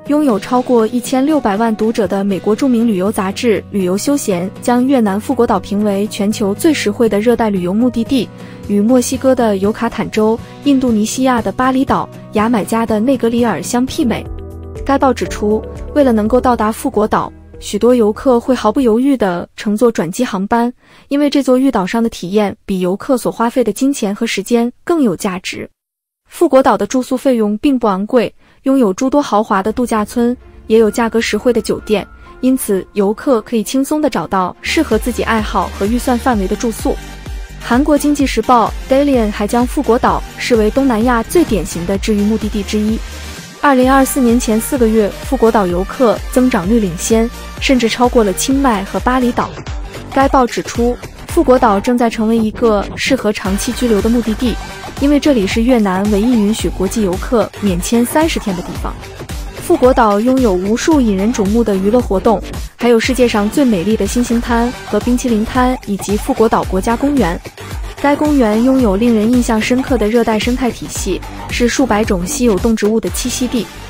拥有超过1600万读者的美国著名旅游杂志《旅游休闲》将越南富国岛评为全球最实惠的热带旅游目的地，与墨西哥的尤卡坦州、印度尼西亚的巴厘岛、牙买加的内格里尔相媲美。该报指出，为了能够到达富国岛，许多游客会毫不犹豫地乘坐转机航班，因为这座玉岛上的体验比游客所花费的金钱和时间更有价值。富国岛的住宿费用并不昂贵，拥有诸多豪华的度假村，也有价格实惠的酒店，因此游客可以轻松地找到适合自己爱好和预算范围的住宿。韩国经济时报 Dalian 还将富国岛视为东南亚最典型的治愈目的地之一。2024年前4个月，富国岛游客增长率领先，甚至超过了清迈和巴厘岛。该报指出，富国岛正在成为一个适合长期居留的目的地，因为这里是越南唯一允许国际游客免签30天的地方。富国岛拥有无数引人瞩目的娱乐活动，还有世界上最美丽的星星滩和冰淇淋滩，以及富国岛国家公园。该公园拥有令人印象深刻的热带生态体系，是数百种稀有动植物的栖息地，